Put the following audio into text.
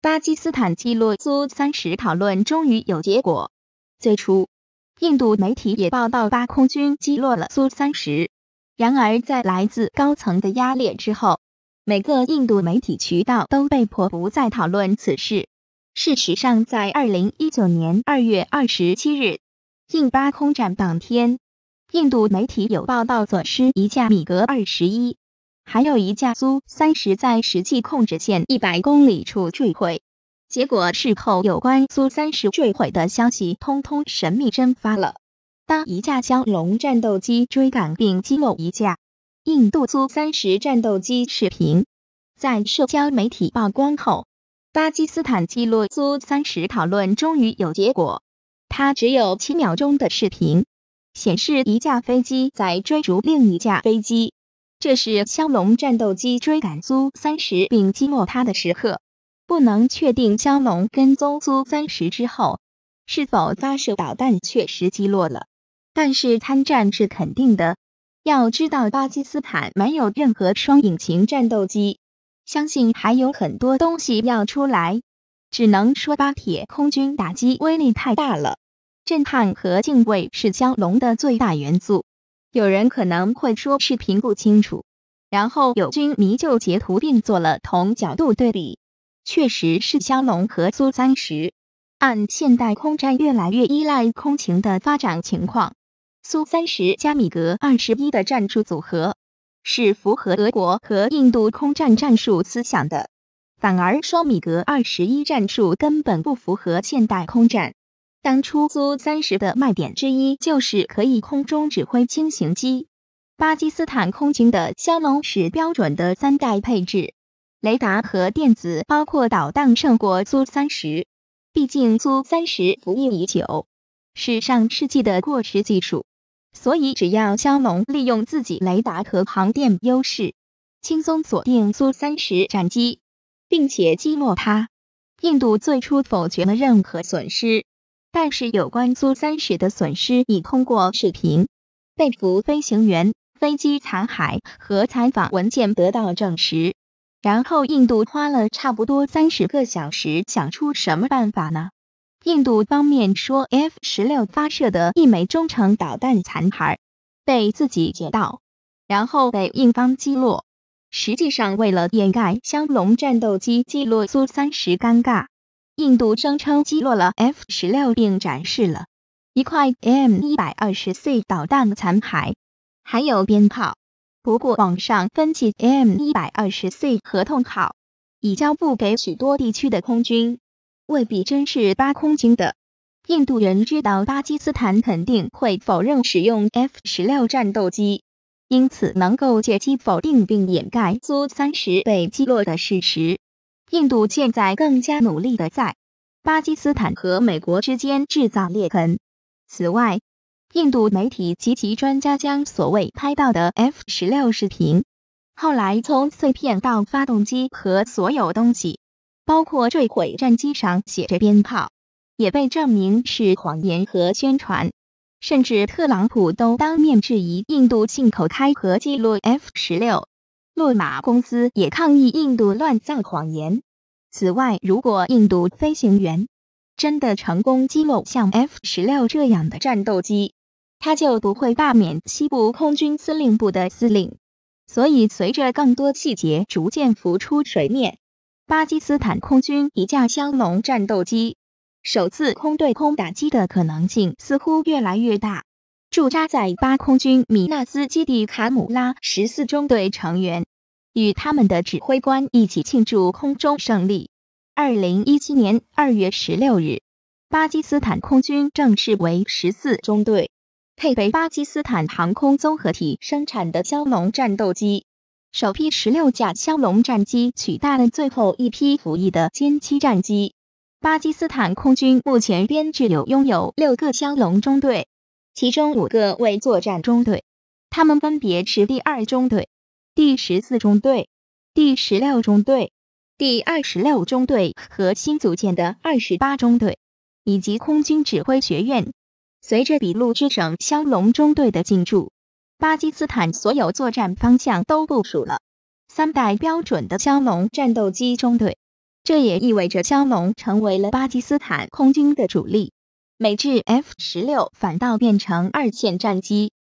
巴基斯坦击落苏30讨论终于有结果。最初，印度媒体也报道巴空军击落了苏30，然而在来自高层的压力之后，每个印度媒体渠道都被迫不再讨论此事。事实上，在2019年2月27日，印巴空战当天，印度媒体有报道损失一架米格21，还有一架苏30在实际控制线100公里处坠毁。结果事后有关苏30坠毁的消息通通神秘蒸发了。当一架枭龙战斗机追赶并击落一架印度苏30战斗机视频在社交媒体曝光后，巴基斯坦击落苏30讨论终于有结果。它只有7秒钟的视频，显示一架飞机在追逐另一架飞机，这是枭龙战斗机追赶苏30并击落它的时刻。不能确定枭龙跟踪苏30之后是否发射导弹确实击落了，但是参战是肯定的。要知道巴基斯坦没有任何双引擎战斗机，相信还有很多东西要出来，只能说巴铁空军打击威力太大了，震撼和敬畏是枭龙的最大元素。有人可能会说视频不清楚，然后有军迷就截图并做了同角度对比。确实是枭龙和苏30。按现代空战越来越依赖空情的发展情况，苏30加米格21的战术组合是符合俄国和印度空战战术思想的，反而双米格21战术根本不符合现代空战。当初苏30的卖点之一就是可以空中指挥轻型机。巴基斯坦空军的枭龙是标准的3代配置，雷达和电子包括导弹胜过苏30，毕竟苏30服役已久，是上世纪的过时技术，所以只要枭龙利用自己雷达和航电优势，轻松锁定苏30战机，并且击落它。印度最初否决了任何损失，但是有关苏30的损失已通过视频、被俘飞行员、飞机残骸和采访文件得到证实。然后印度花了差不多30个小时想出什么办法呢？印度方面说 F-16 发射的一枚中程导弹残骸被自己捡到，然后被印方击落。实际上为了掩盖枭龙战斗机击落苏30尴尬，印度声称击落了 F-16 并展示了一块 M120C 导弹残骸，还有鞭炮。不过网上分析 M120C 合同号已交付给许多地区的空军，未必真是巴空军的。印度人知道巴基斯坦肯定会否认使用 F-16 战斗机，因此能够借机否定并掩盖苏30被击落的事实。印度现在更加努力地在巴基斯坦和美国之间制造裂痕。此外，印度媒体及其专家将所谓拍到的 F-16 视频，后来从碎片到发动机和所有东西，包括坠毁战机上写着鞭炮，也被证明是谎言和宣传。甚至特朗普都当面质疑印度进口开和击落 F-16，洛马公司也抗议印度乱造谎言。此外，如果印度飞行员真的成功击落像 F-16 这样的战斗机，他就不会罢免西部空军司令部的司令。所以随着更多细节逐渐浮出水面，巴基斯坦空军一架枭龙战斗机首次空对空打击的可能性似乎越来越大。驻扎在巴空军米纳斯基地卡姆拉14中队成员与他们的指挥官一起庆祝空中胜利。2017年2月16日，巴基斯坦空军正式为14中队，配备巴基斯坦航空综合体生产的枭龙战斗机。首批16架枭龙战机取代了最后一批服役的歼7战机。巴基斯坦空军目前编制拥有6个枭龙中队，其中5个为作战中队，他们分别是第2中队、第14中队、第16中队、第26中队和新组建的28中队，以及空军指挥学院。随着俾路支省枭龙中队的进驻，巴基斯坦所有作战方向都部署了3代标准的枭龙战斗机中队。 这也意味着枭龙成为了巴基斯坦空军的主力，美制 F-16反倒变成二线战机。